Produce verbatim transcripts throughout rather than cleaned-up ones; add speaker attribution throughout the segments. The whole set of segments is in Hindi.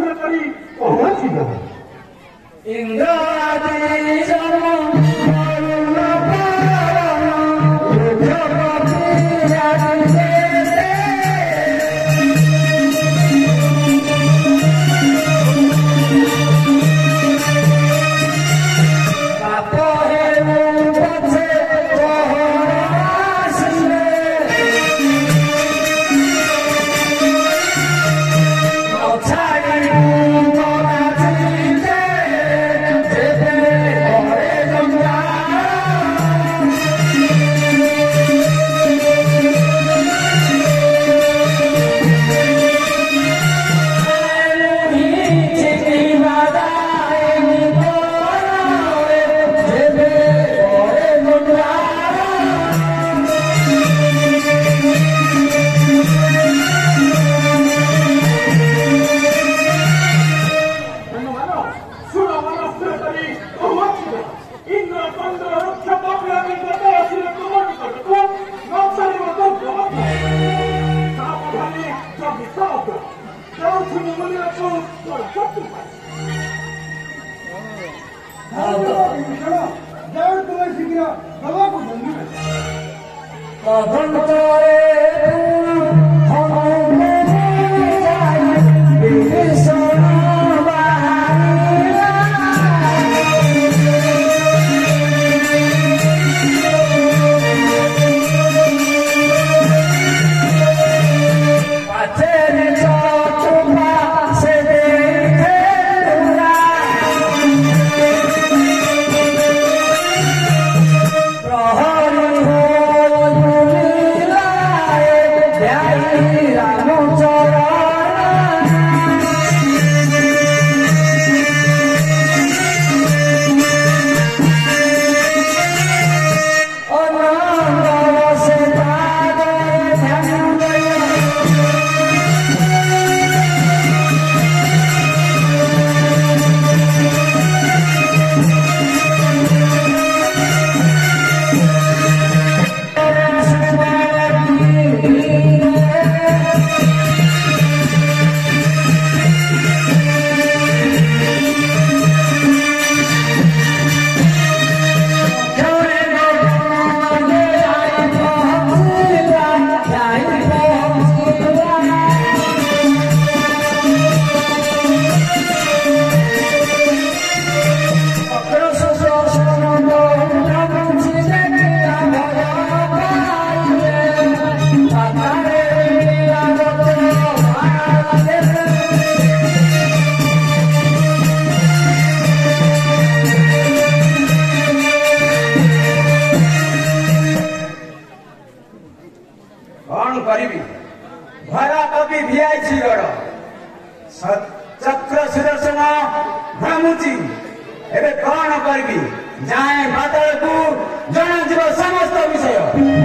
Speaker 1: ରକ୍ଷଣ କରି ପହଞ୍ଚିବ। ଇନ୍ଦ୍ରାଦି ଜନ चक्र सुदर्शन भ्रमुची एबे कौन करबी जाए बादल को जन जीव समस्त विषय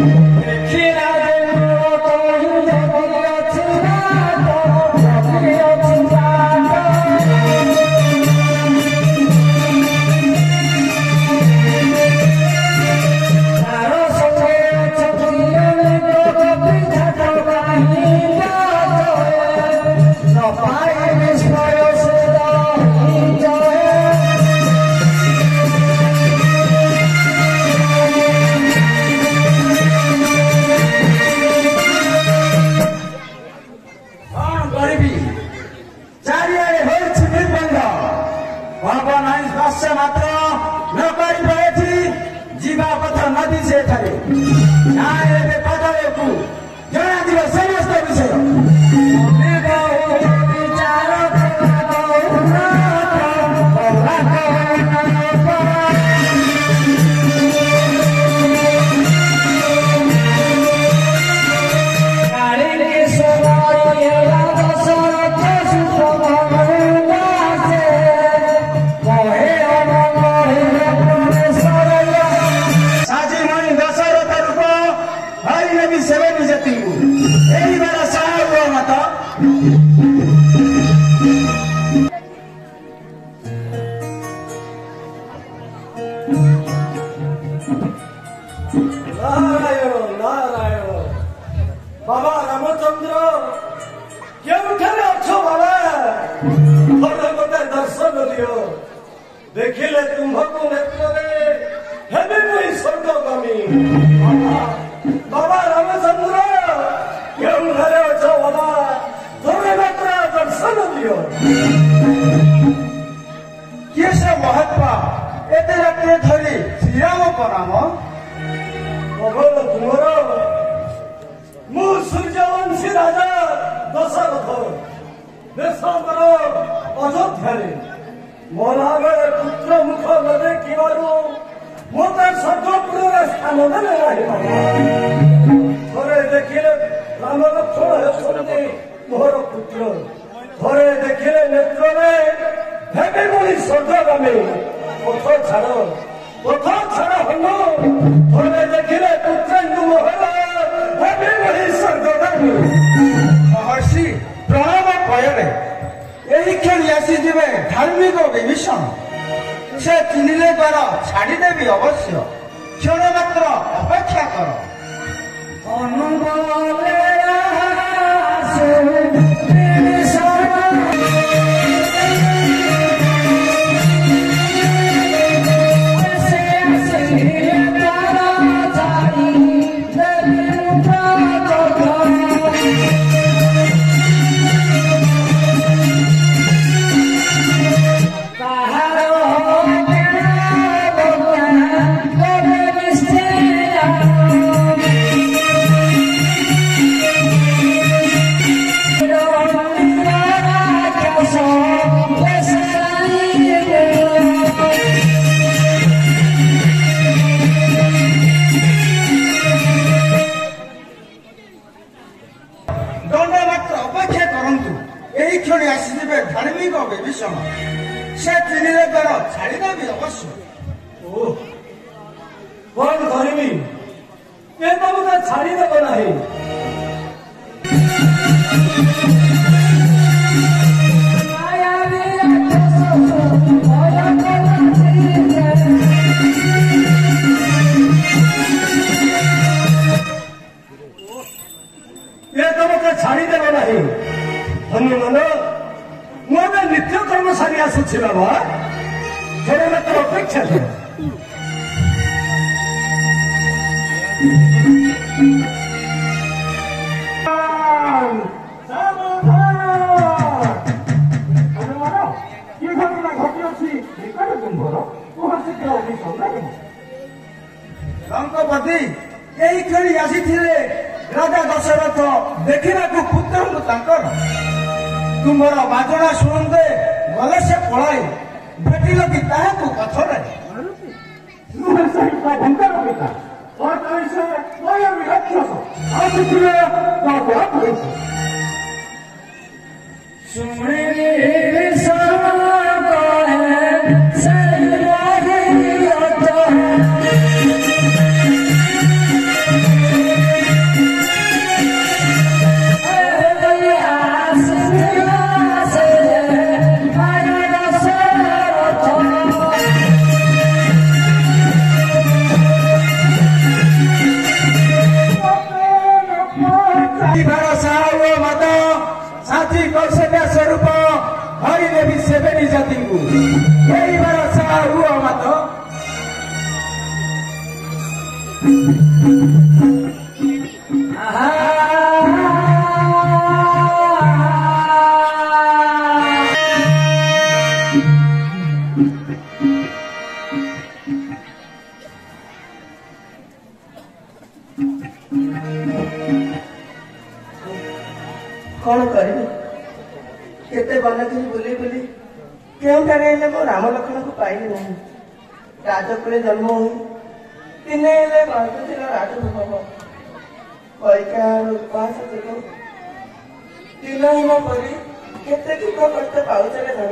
Speaker 1: मात्र नौकरी पाए जीवा पथ नदी से ठारे पदको जना दिव समस्त विषय नारायण नारायण बाबा रामचंद्र क्यों अच्छो बाबा
Speaker 2: ଥରେ ଗୋଟେ ଦର୍ଶନ ଦିଅ ଦେଖିଲେ ତୁମ୍ଭକୁ ନେତ୍ରରେ ହେବି ମୁଇଁ ସ୍ୱର୍ଗଗାମୀ। ବାବା ରାମଚନ୍ଦ୍ର କେଉଁଠାରେ ଅଛ ବାବା? ଥରେ ମାତ୍ର ଦର୍ଶନ ଦିଅ।
Speaker 1: କିଏ ସେ ମହାତ୍ମା ଏତେ ରାତିରେ ଧରି ଶ୍ରୀରାମ ପରାମ?
Speaker 2: ଖବର ତୁମର? ମୁଁ ସୂର୍ଯ୍ୟବଂଶୀ ରାଜା ଦଶରଥ ଦେଶଙ୍କର ଅଯୋଧ୍ୟାରେ ମଲା ବେଳେ ପୁତ୍ର ମୁଖ ନ ଦେଖିବାରୁ ମୋତେ ସ୍ୱର୍ଗପୁରରେ ସ୍ଥାନ ଦେଲେ ନାହିଁ। ଥରେ ଦେଖିଲେ ରାମ ଲକ୍ଷ୍ମଣ ହେଉଛନ୍ତି ମୋର ପୁତ୍ର, ଥରେ ଦେଖିଲେ ନେତ୍ରରେ ହେବି ମୁଇଁ ସ୍ୱର୍ଗଗାମୀ। ପଥ ଛାଡ଼ ପଥ ଛାଡ଼ ହନ ଥରେ ଦେଖିଲେ ପୁତ୍ରଙ୍କୁ ମୋହର ହେବି ମୁଇଁ ସ୍ୱର୍ଗଗାମୀ।
Speaker 1: ମହର୍ଷି ପ୍ରଣବ ଭୟରେ ଏହି କ୍ଷଣି ଆସିଯିବେ ଧାର୍ମିକ ବିଭୀଷଣ। ସେ ଚିହ୍ନିଲେ ଦ୍ୱାର ଛାଡ଼ିଦେବି ଅବଶ୍ୟ, କ୍ଷଣ ମାତ୍ର ଅପେକ୍ଷା କର। ସେ ଚିହ୍ନିଲେ ଦ୍ୱାର ଛାଡ଼ିଦେବି ଅବଶ୍ୟ।
Speaker 2: କଣ କରିବି? ଏ ତ ମୋତେ ଛାଡ଼ିଦେବ ନାହିଁ। ଏ ତ ମୋତେ ଛାଡ଼ିଦେବ ନାହିଁ। ହନୁମାନ ମୁଁ ଏବେ ନିତ୍ୟ କର୍ମ ସାରି ଆସୁଛି ବାବା, ଥରେ ମାତ୍ର ଅପେକ୍ଷା କର।
Speaker 3: କି ଘଟଣା ଘଟିଅଛି ନିକଟ ତୁମ୍ଭର କୁହ ଶୀଘ୍ର ଅଭିସନ୍ଧାନ।
Speaker 1: ରଙ୍ଗପତି ଏହି କ୍ଷଣି ଆସିଥିଲେ ରାଜା ଦଶରଥ ଦେଖିବାକୁ ପୁତ୍ରଙ୍କୁ ତାଙ୍କର। ତୁମର ବାଜଣା ଶୁଣନ୍ତେ ଗଲେ ସେ ପଳାଇ, ଭେଟିଲ କି ତାହାକୁ ପଥରେ?
Speaker 3: ନୁହେଁ ସେହି ପ୍ରଭଙ୍କର ପିତା ସେ ସ୍ୱୟଂ ରାକ୍ଷସ ଆସିଥିଲେ
Speaker 1: स्वरूप हरिदेवी सेवेनी जाति को यही भरोसा हुआ मत
Speaker 4: कौन करी केते बनकरी बुली बुली केउठारे हेले मो राम लक्ष्मण को पाइली नहीं। राजकुले जन्म हुई दिने हेले बांधुथिल राजभोग कैकार उपवास जोग दिनहीन परी केते दुख कष्ट पाउछले धन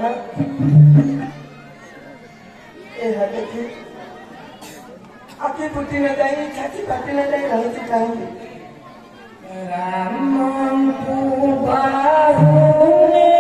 Speaker 4: ଏହା ଦେଖି ଆଖି ଫୁଟି ନ ଯାଇ ଛାତି ଫାଟି ନ ଯାଇ ରହିଛି କାହିଁକି? ରାମଙ୍କୁ ବାହୁନି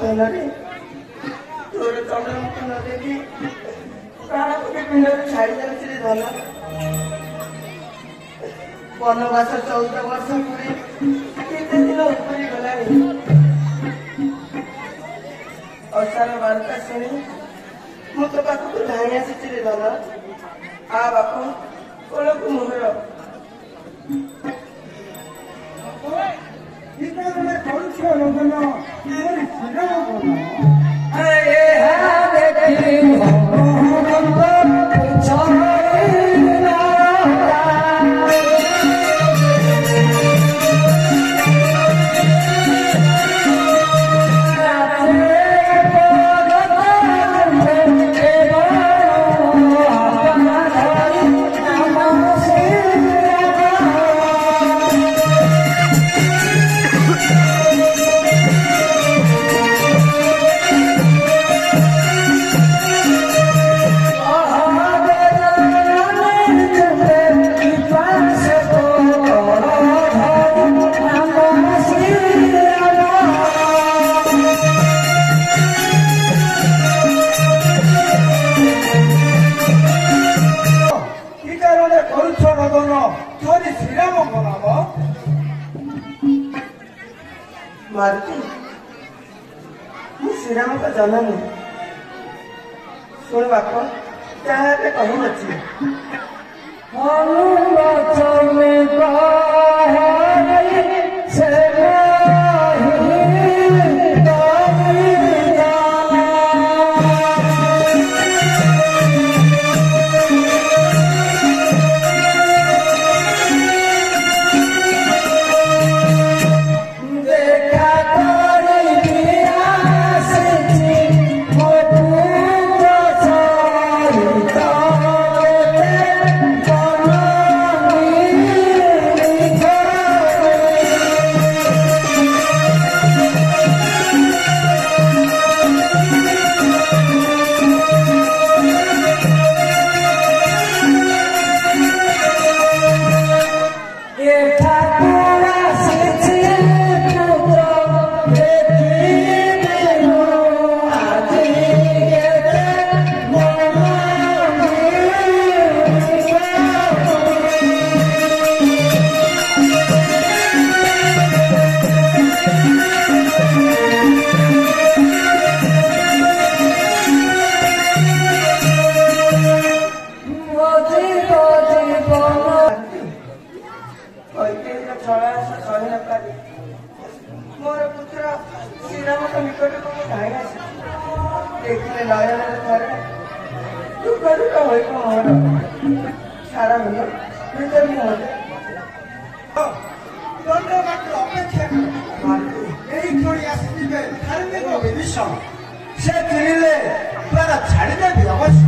Speaker 4: ଧନରେ ତୋର ଚନ୍ଦ୍ରମୁଖୀ ନ ଦେଖି ପ୍ରାଣ କୋଟି ପିଣ୍ଡରେ ଛାଡ଼ି ଯାଉଛି ରେ ଧନ। ବନବାସ ଚଉଦ ବର୍ଷ ପୁରୀ କେତେ ଦିନ ଉପରି ଗଲାଣି। ଅସାର ବାର୍ତ୍ତା ଶୁଣି ମୁଁ ତୋ ପାଖକୁ ଧାଇଁ ଆସିଛି ରେ ଧନ। ଆ ବାପ କୋଳକୁ ମୁହଁର
Speaker 1: କରୁଛ ରୋଦନ ମୋରି ଶ୍ରୀରାମ ବନ।
Speaker 4: मारुति ମୁଁ ଶ୍ରୀରାମଙ୍କ ଜନନୀ। ଶୁଣ ବାପ ଯାହା ଏବେ କହୁଅଛି। मोर पुत्र श्रीराम निकट को धाई देखिले नयन थरे दुख दुख हो मोर सारा मिल भीतर मुहते
Speaker 1: अपेक्षा धार्मिक विषम से किणिले तारा छाड़देवी अवश्य।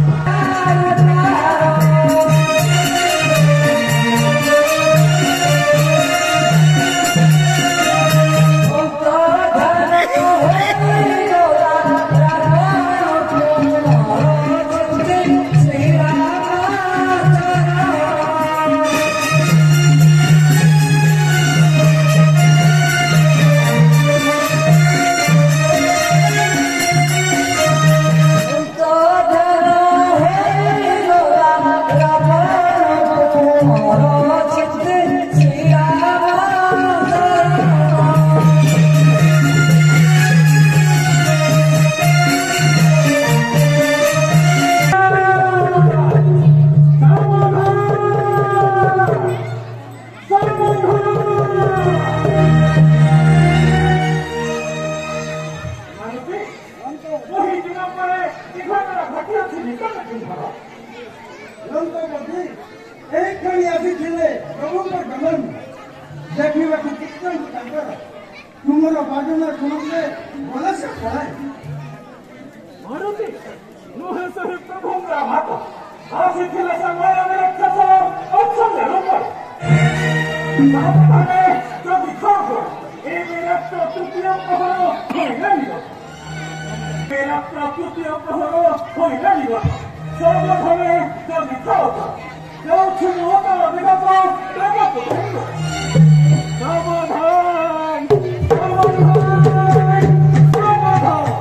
Speaker 1: तुमर बाजना सुनते बोला से पढ़ाए
Speaker 3: मारुति नुहे सही प्रभुंगा भात आसी थिले समय मेरे कसो ऑप्शन ले लो पर साबधाने जो दिखाओ ए मेरा तो तृतीय पहरो होई नहीं मेरा तो तृतीय पहरो होई नहीं साबधाने जो दिखाओ जो छुनो तो दिखाओ देखो तो साबधान साबधान साबधान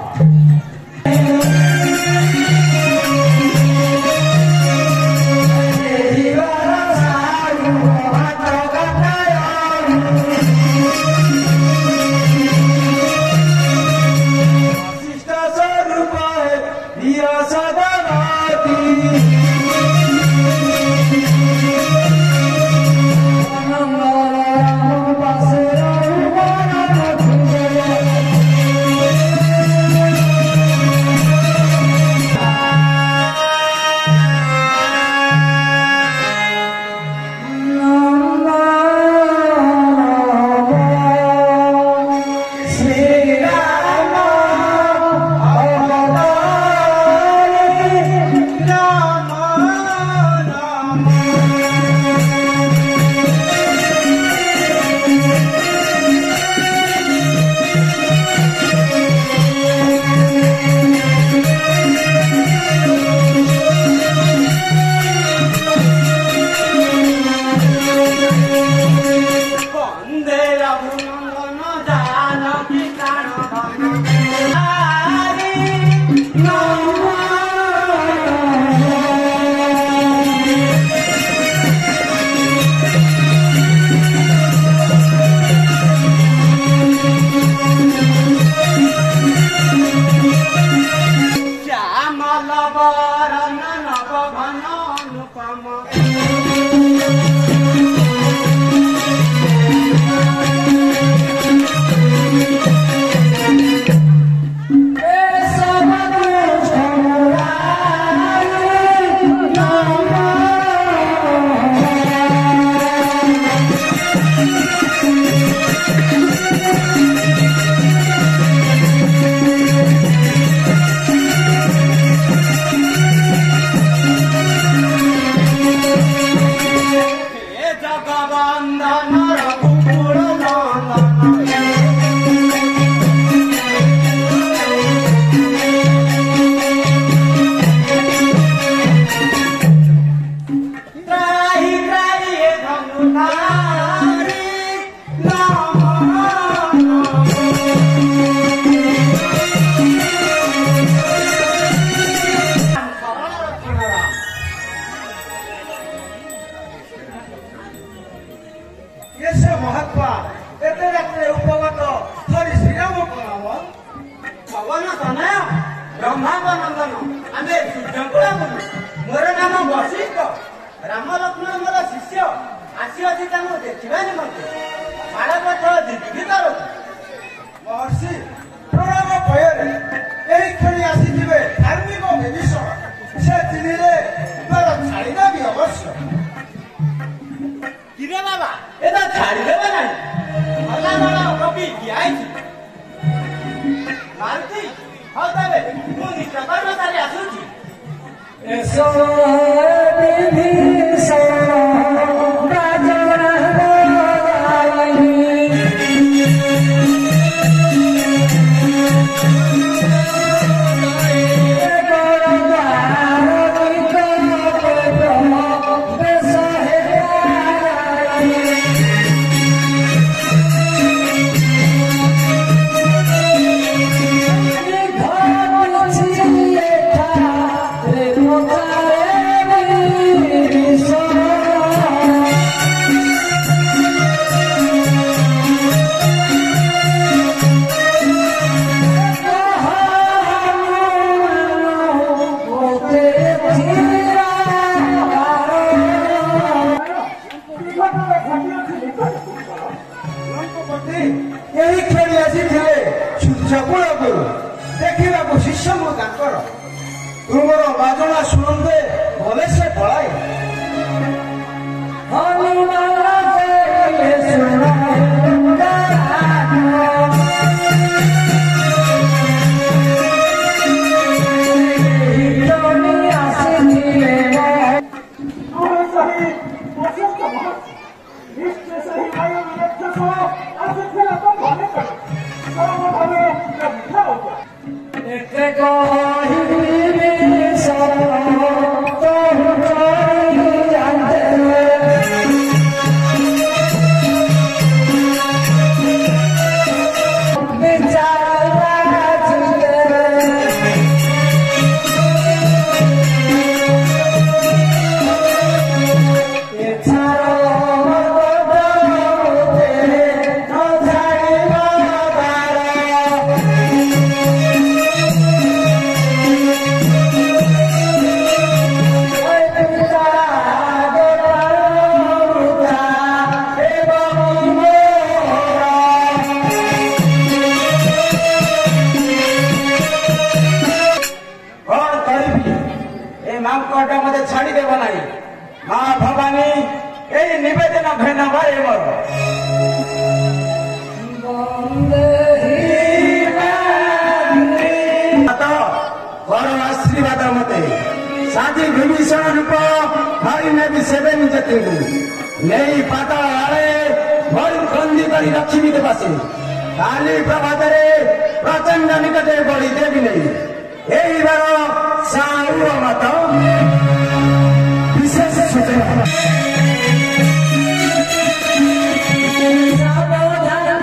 Speaker 4: सावधान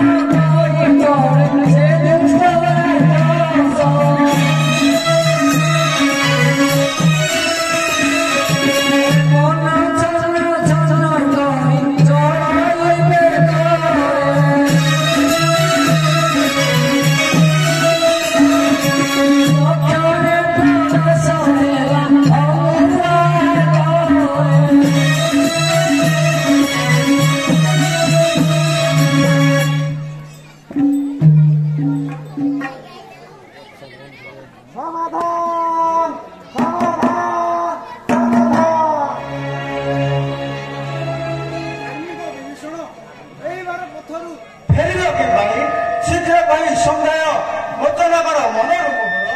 Speaker 1: ଫେରିବ କି ଭାଇ? ଶୀଘ୍ର କହି ସମୁଦାୟ ମୋଚନଗର ମନରୁ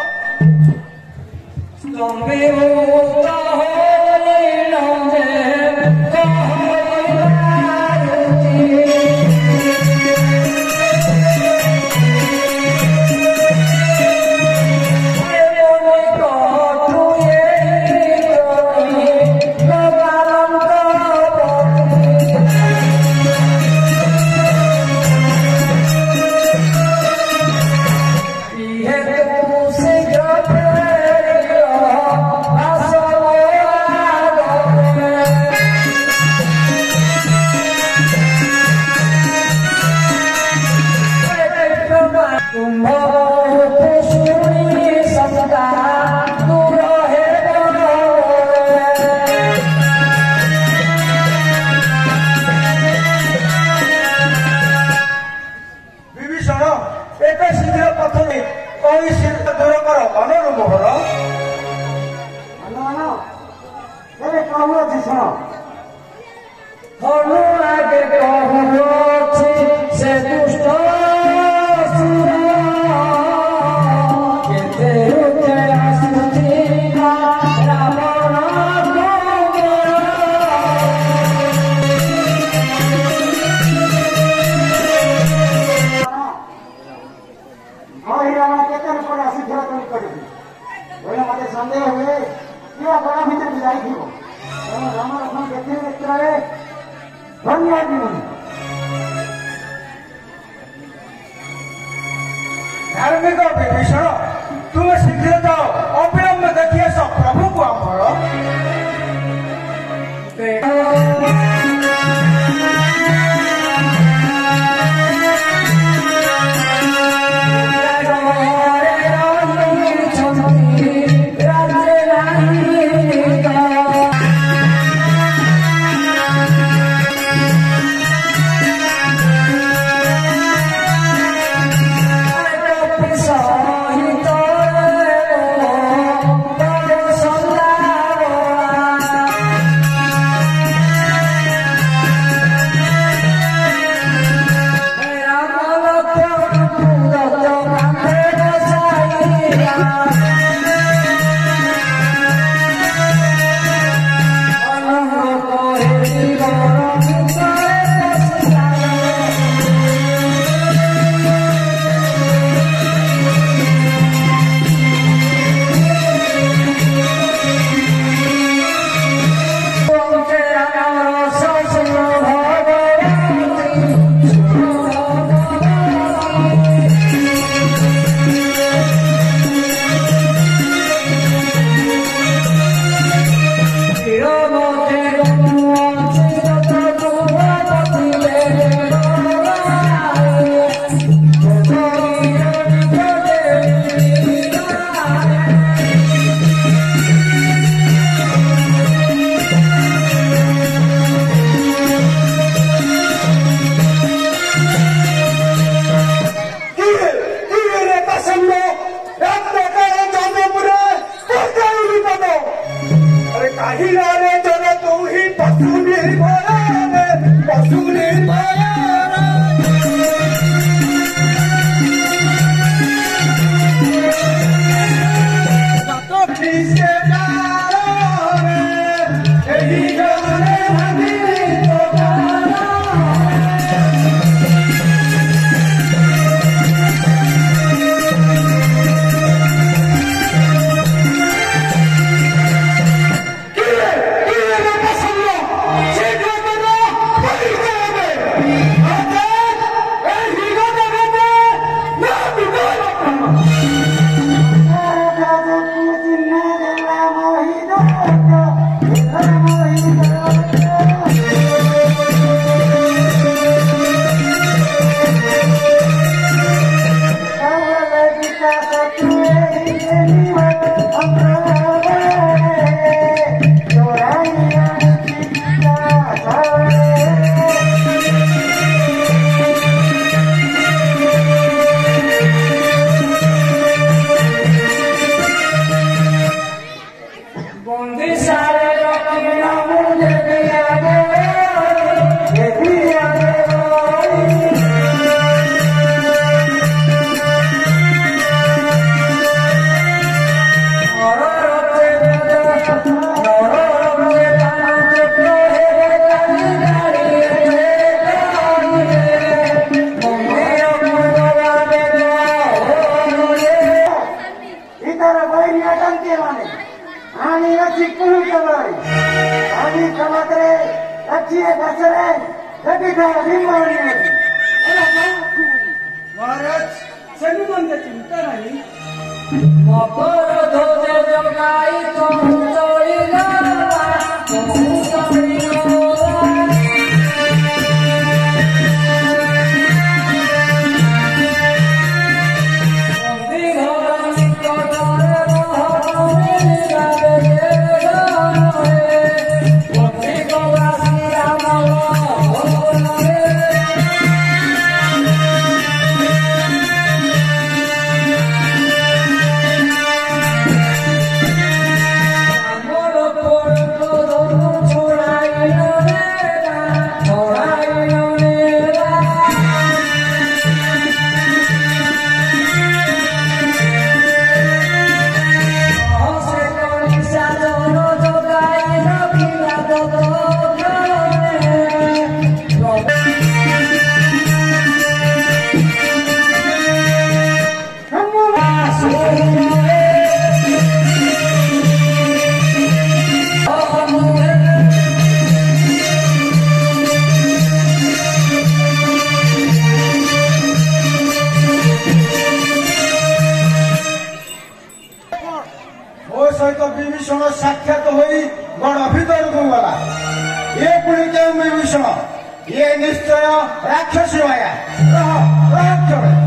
Speaker 1: ଧାର୍ମିକ ବିଭୀଷଣ, ତୁମେ ଶୀଘ୍ର ଯାଅ, ଅବିଳମ୍ବ ଦେଖି ଆସ ପ୍ରଭୁଙ୍କୁ ଆମର।
Speaker 4: Sorry,
Speaker 1: देशरे देखिए भीमवाणी महाराज सनु मंद चिंता नहीं
Speaker 5: मकर ध्वज जगाई चलिला
Speaker 1: सहित विभीषण साक्षात हो गण भीतर को गला ये पुणी के विभीषण ये निश्चय राक्षसी माया रह रह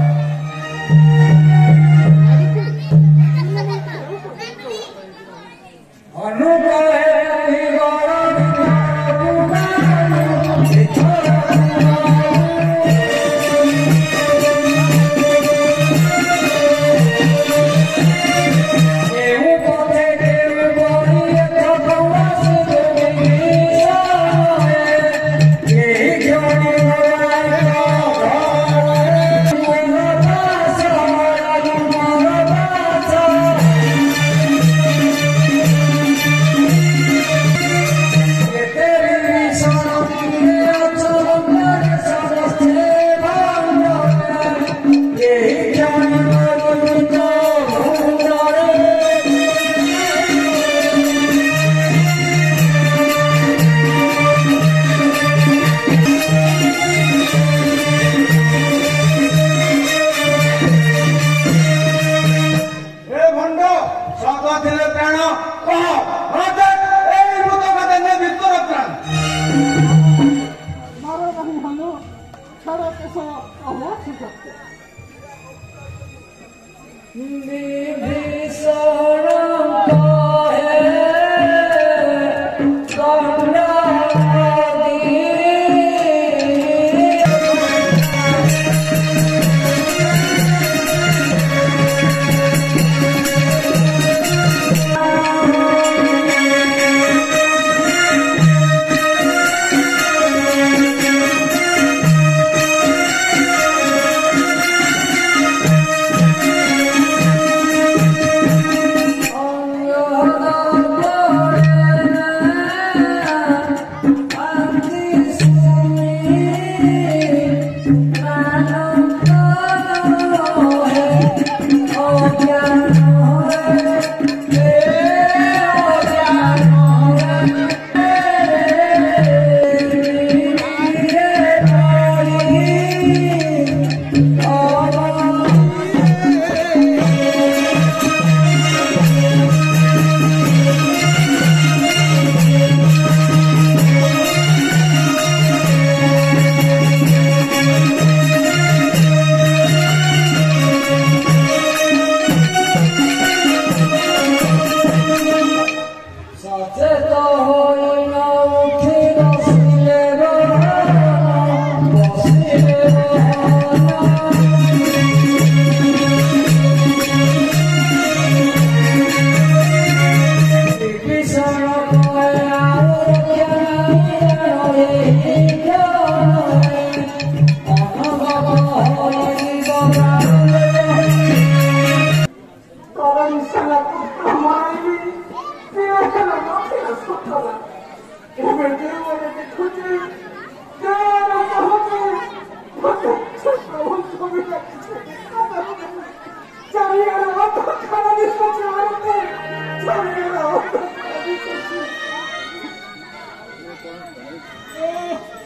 Speaker 3: Oh,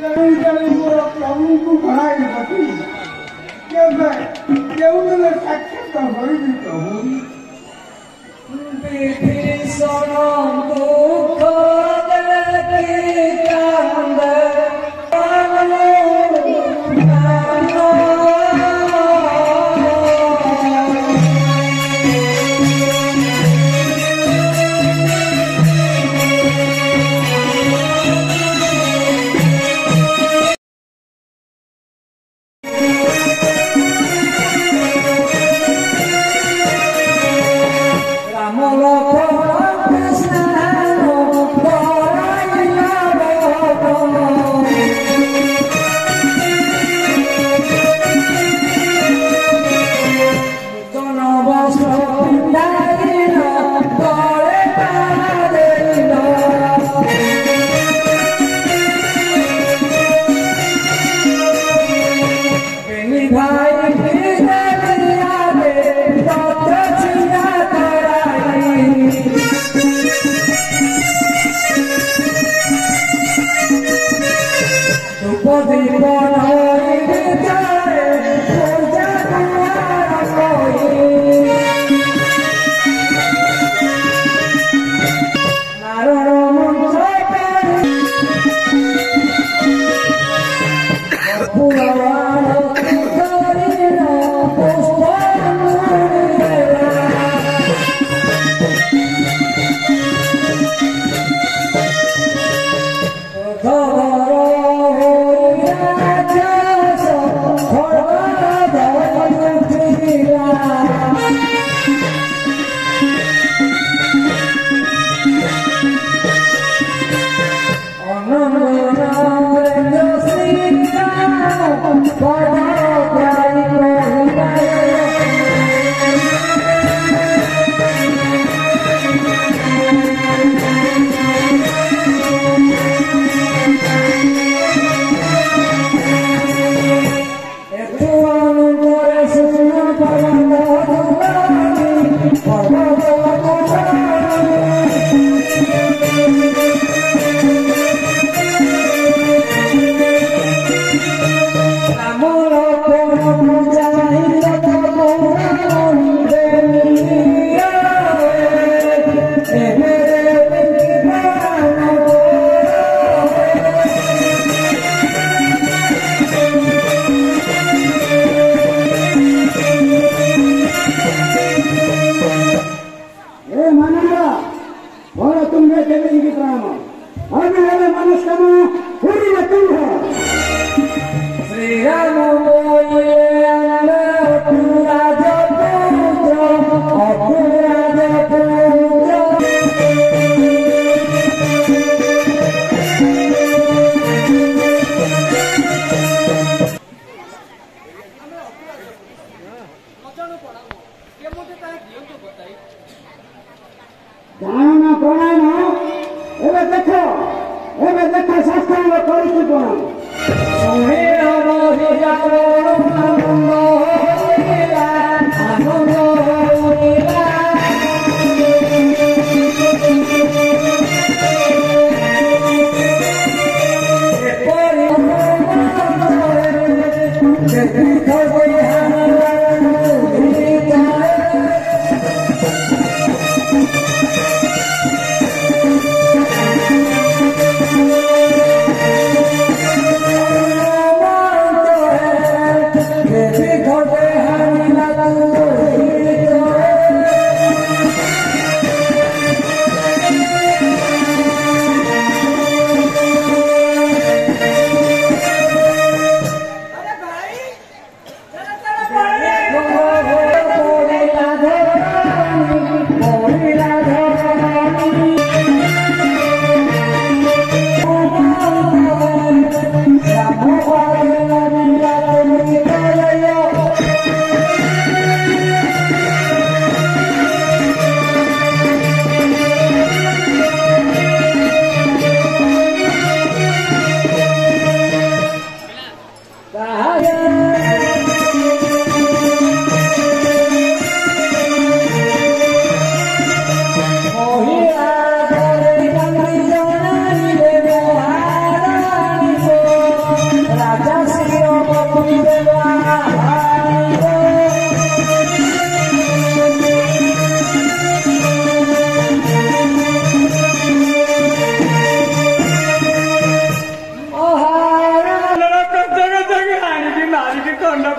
Speaker 1: ଜାଣି ଜାଣି ମୋର ପ୍ରଭୁଙ୍କୁ ଭଣାଇ ବସି କେବେ କେଉଁଦିନ ସାକ୍ଷାତ ହୋଇବି ପ୍ରଭୁ।
Speaker 5: ବିଭୀଷଣ ଦୁଃଖ ଦେଖି କାନ୍ଦେ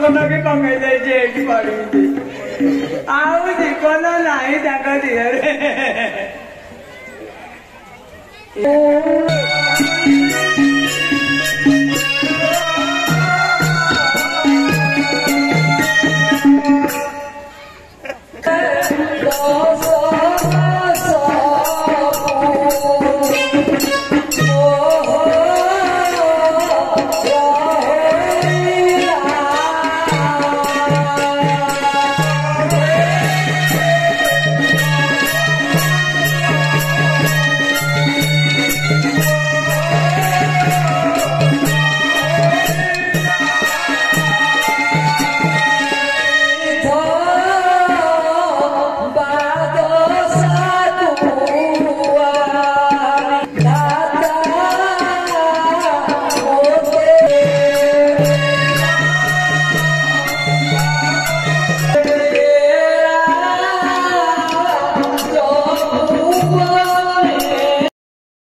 Speaker 5: ଜୀବନ ବି କମେଇ ଦେଇଛି ଏଇଠି ପଡିଛି ଆଉ ଜୀବନ ନାହିଁ ତାଙ୍କ ଦେହରେ